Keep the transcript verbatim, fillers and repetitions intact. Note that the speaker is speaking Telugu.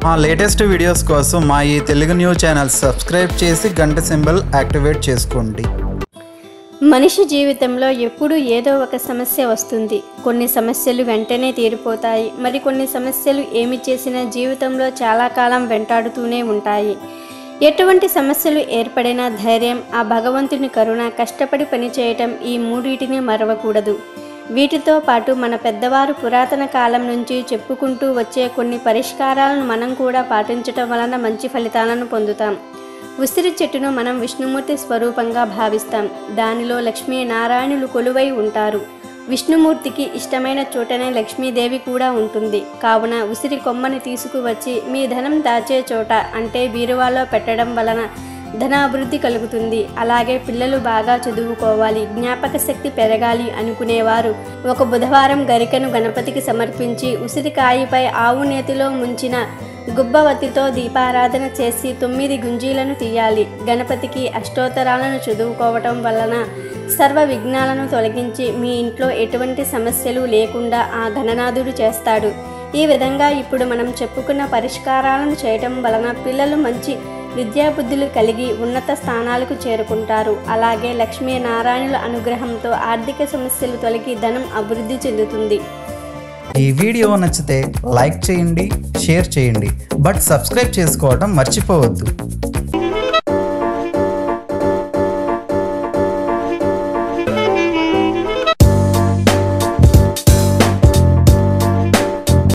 మా లేటెస్ట్ వీడియోస్ కోసం మా ఈ తెలుగు న్యూస్ ఛానల్ సబ్స్క్రైబ్ చేసి గంట సింబల్ యాక్టివేట్ చేసుకోండి. మనిషి జీవితంలో ఎప్పుడూ ఏదో ఒక సమస్య వస్తుంది. కొన్ని సమస్యలు వెంటనే తీరిపోతాయి, మరి కొన్ని సమస్యలు ఏమి చేసినా జీవితంలో చాలా కాలం వెంటాడుతూనే ఉంటాయి. ఎటువంటి సమస్యలు ఏర్పడినా ధైర్యం, ఆ భగవంతుని కరుణ, కష్టపడి పనిచేయటం, ఈ మూడింటిని మరవకూడదు. వీటితో పాటు మన పెద్దవారు పురాతన కాలం నుంచి చెప్పుకుంటూ వచ్చే కొన్ని పరిష్కారాలను మనం కూడా పాటించటం వలన మంచి ఫలితాలను పొందుతాం. ఉసిరి చెట్టును మనం విష్ణుమూర్తి స్వరూపంగా భావిస్తాం. దానిలో లక్ష్మీ నారాయణులు కొలువై ఉంటారు. విష్ణుమూర్తికి ఇష్టమైన చోటనే లక్ష్మీదేవి కూడా ఉంటుంది. కావున ఉసిరి కొమ్మని తీసుకువచ్చి మీ ధనం దాచే చోట అంటే బీరువాలో పెట్టడం వలన ధనాభివృద్ధి కలుగుతుంది. అలాగే పిల్లలు బాగా చదువుకోవాలి, జ్ఞాపక శక్తి పెరగాలి అనుకునేవారు ఒక బుధవారం గరికను గణపతికి సమర్పించి ఉసిరికాయపై ఆవు నేతిలో ముంచిన గుబ్బవతితో దీపారాధన చేసి తొమ్మిది గుంజీలను తీయాలి. గణపతికి అష్టోత్తరాలను చదువుకోవటం వలన సర్వ విఘ్నాలను తొలగించి మీ ఇంట్లో ఎటువంటి సమస్యలు లేకుండా ఆ గణనాథుడు చేస్తాడు. ఈ విధంగా ఇప్పుడు మనం చెప్పుకున్న పరిష్కారాలను చేయటం వలన పిల్లలు మంచి విద్యాబుద్ధులు కలిగి ఉన్నత స్థానాలకు చేరుకుంటారు. అలాగే లక్ష్మీ నారాయణుల అనుగ్రహంతో ఆర్థిక సమస్యలు తొలగి ధనం అభివృద్ధి చెందుతుంది. ఈ వీడియో నచ్చితే లైక్ చేయండి, షేర్ చేయండి, బట్ సబ్స్క్రైబ్ చేసుకోవడం మర్చిపోవద్దు.